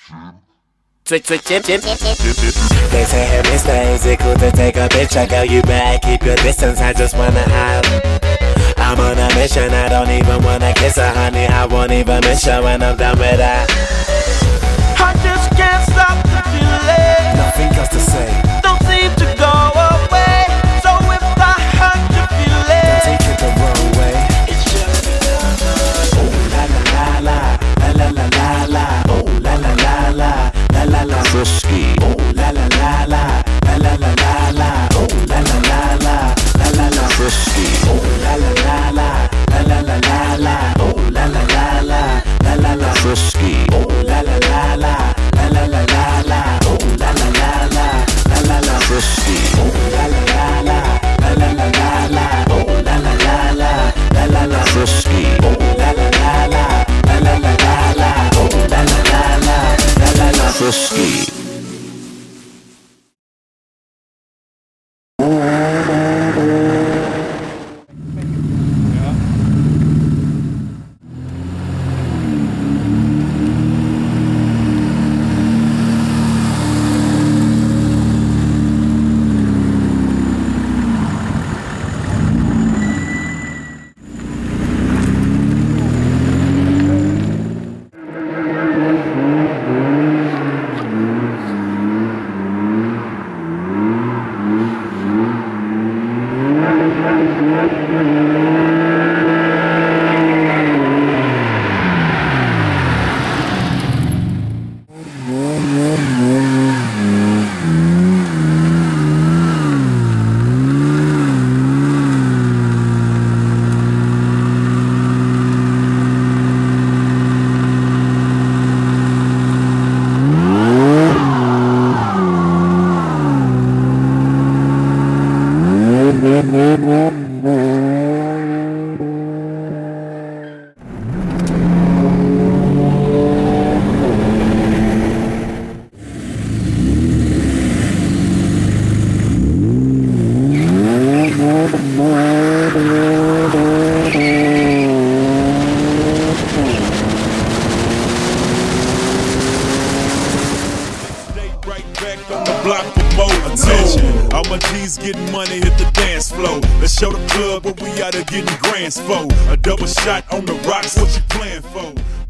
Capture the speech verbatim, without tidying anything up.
Switch, switch, chip, chip. They say hey mister, is it cool to take a picture? Girl, you better keep your distance, I just wanna have. I'm on a mission, I don't even wanna kiss her, honey. I won't even miss her when I'm done with her. I just can't stop the feeling. Nothing else to say. Don't seem to go away. So if I hurt your feeling, don't take it the wrong way. It's just because. Oh la la la la, la la la la la. Oh la la la la, la la la. Frisky. Oh la la la la, la la la la la. Oh la la la la, la la la. Frisky. Oh la la la la, la la la la la. Oh la la la la, la la la. Frisky. Oh la la la la, la la la la la. Oh la la la la, la la la. Frisky. Oh la la la la, la la la la la. Oh la la la la, la la la. Frisky. Oh la la la la, la la la la la. Oh la la la la, la la la. Frisky. All my G's getting money, hit the dance floor. Let's show the club what we out here getting grands for. A double shot on the rocks, what you playing for?